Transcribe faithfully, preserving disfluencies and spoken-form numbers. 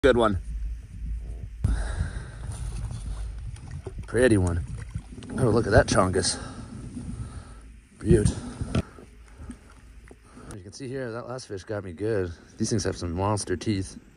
Good one. Pretty one. Oh, look at that chongus. Beaut. You can see here, that last fish got me good. These things have some monster teeth.